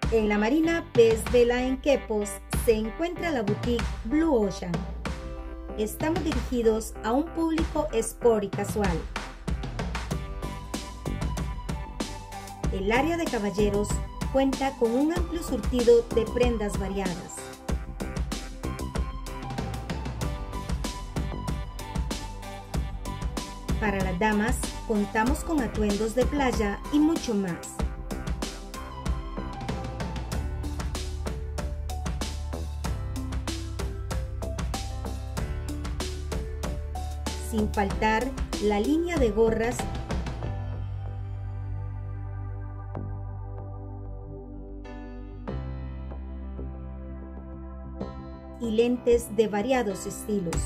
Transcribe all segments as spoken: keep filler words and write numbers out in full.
En la Marina Pez Vela en Quepos se encuentra la boutique Blue Ocean. Estamos dirigidos a un público sport y casual. El área de caballeros cuenta con un amplio surtido de prendas variadas. Para las damas, contamos con atuendos de playa y mucho más. Sin faltar la línea de gorras y lentes de variados estilos.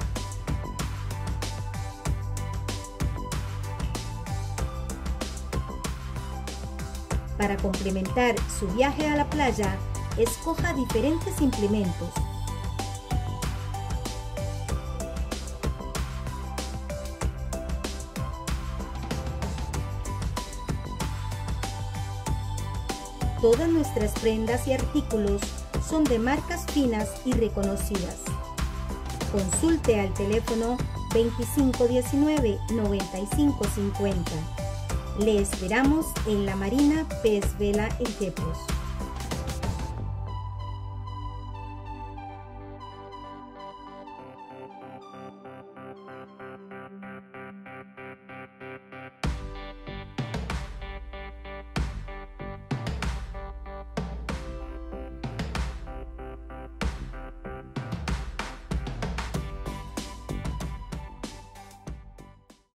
Para complementar su viaje a la playa, escoja diferentes implementos. Todas nuestras prendas y artículos son de marcas finas y reconocidas. Consulte al teléfono veinticinco diecinueve, noventa y cinco cincuenta. Le esperamos en la Marina Pez Vela en Quepos.